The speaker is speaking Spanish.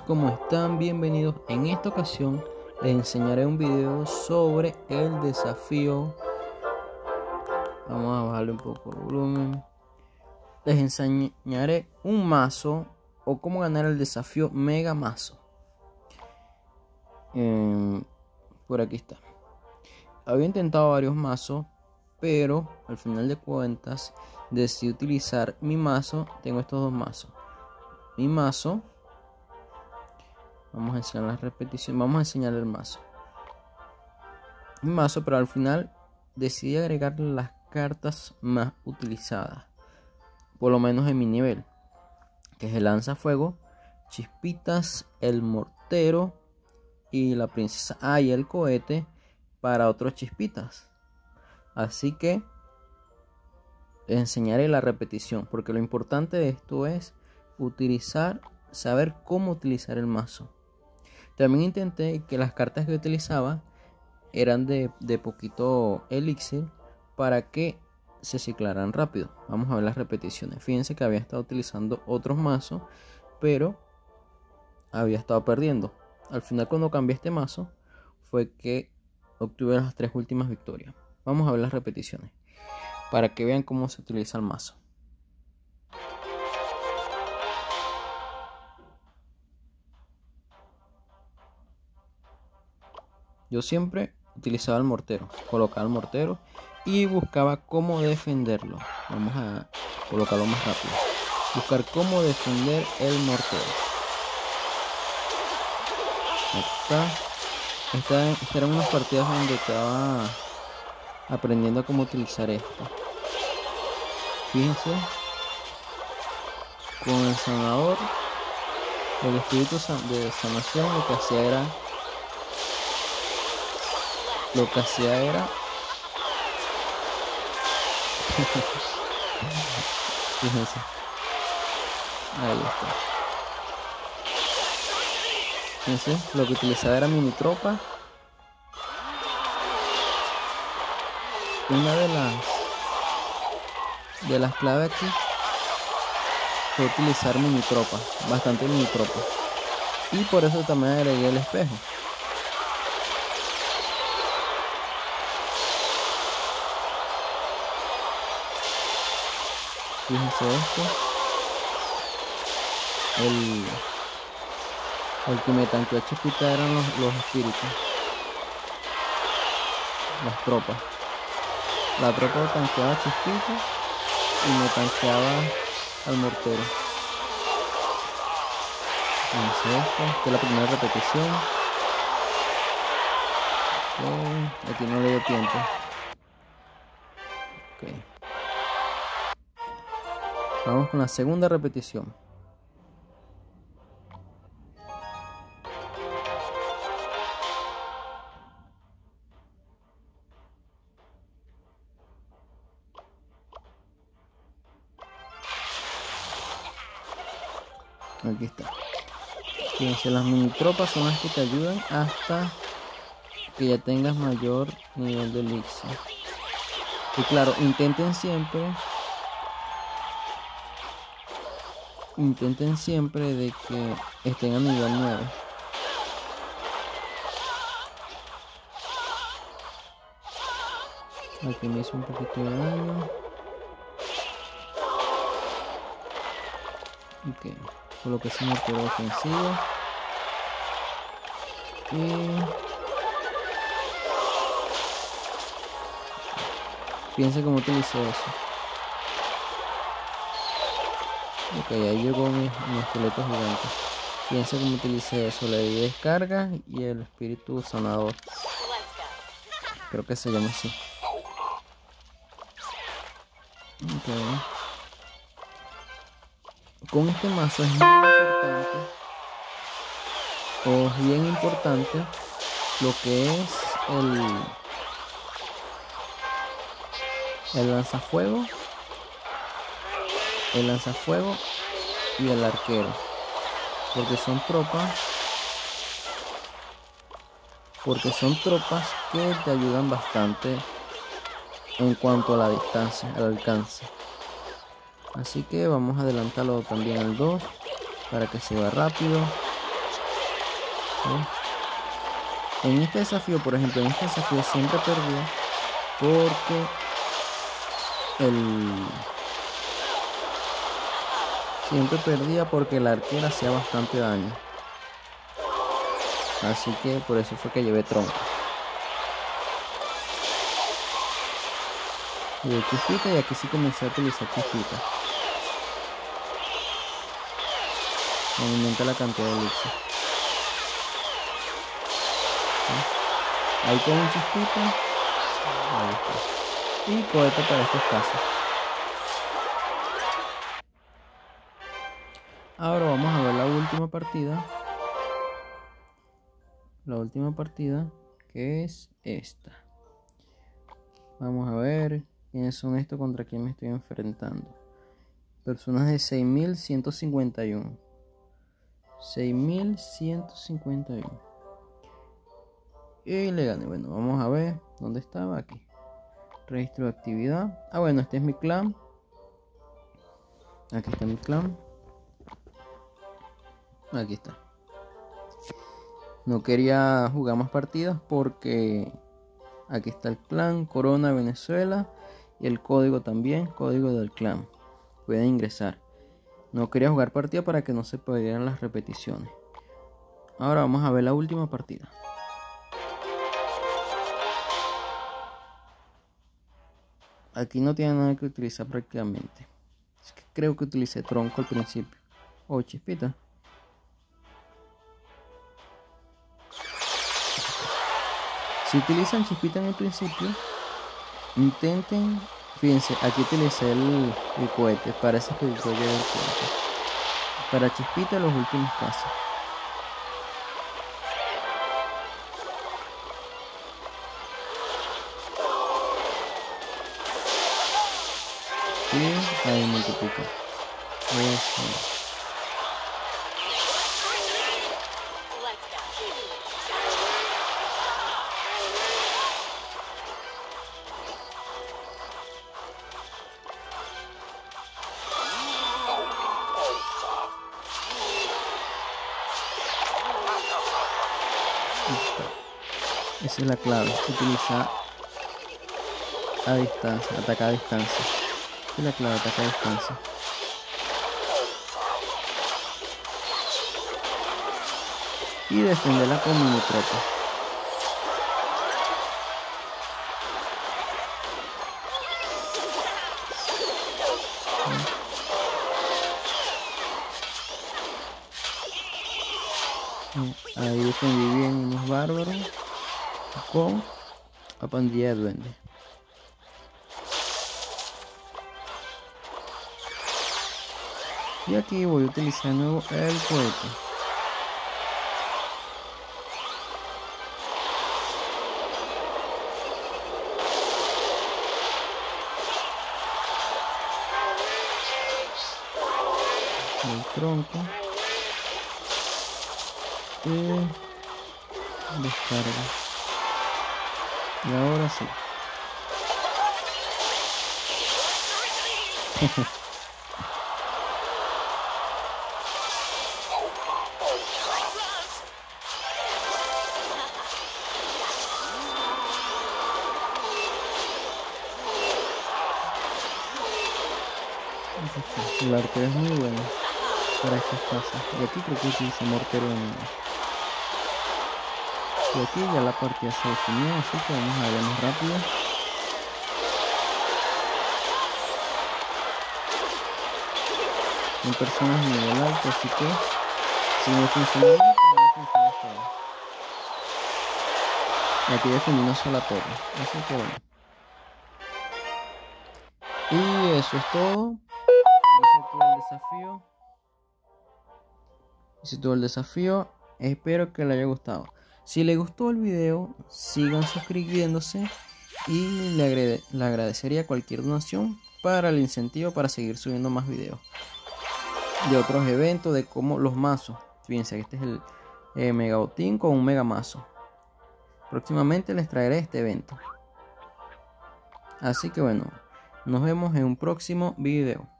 ¿Cómo están? Bienvenidos. En esta ocasión les enseñaré un video sobre el desafío. Vamos a bajarle un poco el volumen. Les enseñaré un mazo o cómo ganar el desafío Mega Mazo. Por aquí está. Había intentado varios mazos, pero al final de cuentas decidí utilizar mi mazo. Tengo estos dos mazos. Mi mazo. Vamos a enseñar la repetición. Vamos a enseñar el mazo. Mi mazo, pero al final decidí agregar las cartas más utilizadas, por lo menos en mi nivel, que es el lanzafuego, chispitas, el mortero y la princesa. Y el cohete para otros chispitas. Así que les enseñaré la repetición, porque lo importante de esto es saber cómo utilizar el mazo. También intenté que las cartas que utilizaba eran de poquito elixir para que se ciclaran rápido. Vamos a ver las repeticiones. Fíjense que había estado utilizando otros mazos, pero había estado perdiendo. Al final, cuando cambié este mazo, fue que obtuve las 3 últimas victorias. Vamos a ver las repeticiones para que vean cómo se utiliza el mazo. Yo siempre utilizaba el mortero, colocaba el mortero y buscaba cómo defenderlo. Vamos a colocarlo más rápido. Buscar cómo defender el mortero. Aquí está. Estas eran unas partidas donde estaba aprendiendo cómo utilizar esto. Fíjense, con el sanador, el espíritu de sanación, lo que hacía era fíjense, ahí está. Fíjense, lo que utilizaba era mini tropa. Una de las claves aquí fue utilizar mini tropa, bastante mini tropa, y por eso también agregué el espejo. Fíjense esto. El que me tanqueó a Chispita eran los espíritus. Las tropas. La tropa tanqueaba a Chispita y me tanqueaba al mortero. Fíjense esto. Esta es la primera repetición. Okay. Aquí no le dio tiempo. Okay. Vamos con la segunda repetición. Aquí está. Fíjense, las mini tropas son las que te ayudan hasta que ya tengas mayor nivel de elixir. Y claro, intenten siempre de que estén a nivel 9. Aquí me hizo un poquito de daño. Ok, coloqué ese mortero defensivo. Y fíjense cómo utilicé eso. Ok, ahí llegó mi esqueleto gigante. Fíjense cómo utilicé eso. Le di descarga y el espíritu sanador. Creo que se llama así. Ok. Con este mazo es bien importante lo que es el lanzafuego y el arquero, porque son tropas que te ayudan bastante en cuanto a la distancia, al alcance. Así que vamos a adelantarlo también al 2 para que se vea rápido. En este desafío, por ejemplo, en este desafío siempre perdía porque la arquera hacía bastante daño. Así que por eso fue que llevé tronco. Y chispita, y aquí sí comencé a utilizar chispita. Aumenta la cantidad de elixir. Ahí con un chispita. Ahí está. Y cohete para estos casos. Ahora vamos a ver la última partida. La última partida, que es esta. Vamos a ver quiénes son estos, contra quién me estoy enfrentando. Personas de 6151. 6151. Y le gané. Bueno, vamos a ver dónde estaba. Aquí. Registro de actividad. Ah, bueno, este es mi clan. Aquí está mi clan. Aquí está. No quería jugar más partidas porque aquí está el clan Corona Venezuela y el código también, código del clan. Pueden ingresar. No quería jugar partida para que no se perdieran las repeticiones. Ahora vamos a ver la última partida. Aquí no tiene nada que utilizar prácticamente. Es que creo que utilicé tronco al principio. Oh, chispita. Si utilizan chispita en el principio, intenten, fíjense, aquí utilicé el cohete, parece que yo llevo el cohete. Para chispita los últimos pasos. Y ahí multiplica. Eso. Esa es la clave, utilizar a distancia, atacar a distancia. Esa es la clave, atacar a distancia. Y defenderla con mini tropa. Ahí defendí bien unos bárbaros con la pandilla de duendes. Y aquí voy a utilizar de nuevo el cohete. El tronco. Y descarga. Y ahora sí. El arquero es muy bueno para estas cosas. Y aquí creo que utiliza mortero de nuevo. Y aquí ya la partida se definió, así que vamos a ver más rápido. Son personas de nivel alto, así que si no funciona bien, no funciona todo. Y aquí defendí una sola torre, así que bueno. Y eso es todo. Hice todo el desafío. Espero que les haya gustado. Si les gustó el video, sigan suscribiéndose y le agradecería cualquier donación para el incentivo para seguir subiendo más videos de otros eventos, de cómo los mazos. Fíjense, este es el mega botín con un mega mazo. Próximamente les traeré este evento. Así que bueno, nos vemos en un próximo video.